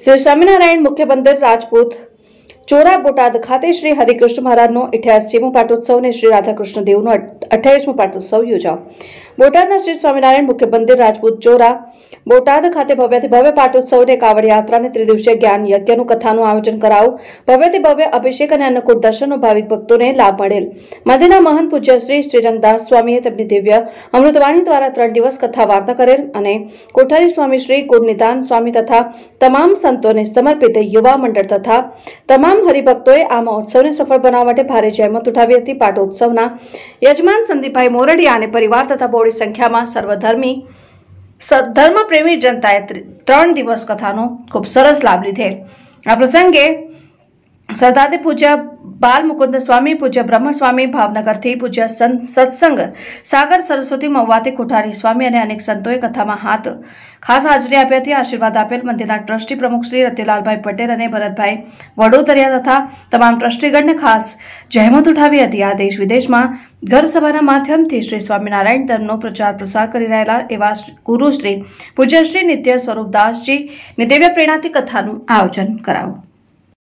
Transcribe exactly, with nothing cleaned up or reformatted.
શ્રી સ્વામિનારાયણ મુખ્ય મંદિર રાજપૂત ચોરા બોટાદ ખાતે શ્રી હરિકૃષ્ણ મહારાજનો અઠ્યાસીમો પાટોત્સવ અને શ્રી રાધાકૃષ્ણ દેવનો અઠ્યાવીસમો પાટોત્સવ યોજાયો। બોટાદના શ્રી સ્વામિનારાયણ મુખ્ય મંદિર રાજપૂત ચોરા બોટાદ ખાતે ભવ્યથી ભવ્ય પાટોત્સવ અને કાવડ યાત્રા અને ત્રિદિવસીય જ્ઞાન યજ્ઞનું કથાનું આયોજન કરાયું। ભવ્યથી ભવ્ય અભિષેક અને અન્નકૂટ દર્શનનો ભાવિક ભક્તોને લાભ મળેલ। મંદિરના મહંત પૂજ્ય શ્રી શ્રીરંગદાસ સ્વામીએ તેમની દિવ્ય અમૃતવાણી દ્વારા ત્રણ દિવસ કથા વાર્તા કરેલ અને કોઠારી સ્વામી શ્રી ગુણનિધાન સ્વામી તથા તમામ સંતોને સમર્પિત યુવા મંડળ તથા તમામ હરિભક્તોએ આ મહોત્સવને સફળ બનાવવા માટે ભારે જહેમત ઉઠાવી હતી। પાટોત્સવના યજમાન સંદીપભાઈ મોરડિયા અને પરિવાર તથા બહોળી સંખ્યામાં સર્વધર્મી ધર્મ પ્રેમી જનતાએ ત્રણ દિવસ કથાનો ખૂબ સરસ લાભ લીધેલ। આ પ્રસંગે સરદારથી પૂજ્ય બાલ મુકુંદ સ્વામી, પૂજ્ય બ્રહ્મ સ્વામી ભાવનગરથી, પૂજ્ય સત્સંગ સાગર સરસ્વતી મહુવાથી કોઠારી સ્વામી અને અનેક સંતોએ કથામાં હાથ ખાસ હાજરી આપી હતી। આશીર્વાદ આપેલ મંદિરના ટ્રસ્ટી પ્રમુખ શ્રી રતિલાલભાઈ પટેલ અને ભરતભાઈ વડોદરિયા તથા તમામ ટ્રસ્ટીગણને ખાસ જહેમત ઉઠાવી હતી। આ દેશ વિદેશમાં ઘર સભાના માધ્યમથી શ્રી સ્વામિનારાયણ ધર્મનો પ્રચાર પ્રસાર કરી રહેલા એવા ગુરુ શ્રી પૂજ્ય શ્રી નિત્ય સ્વરૂપદાસજીની દિવ્ય પ્રેરણાથી કથાનું આયોજન કરાયું।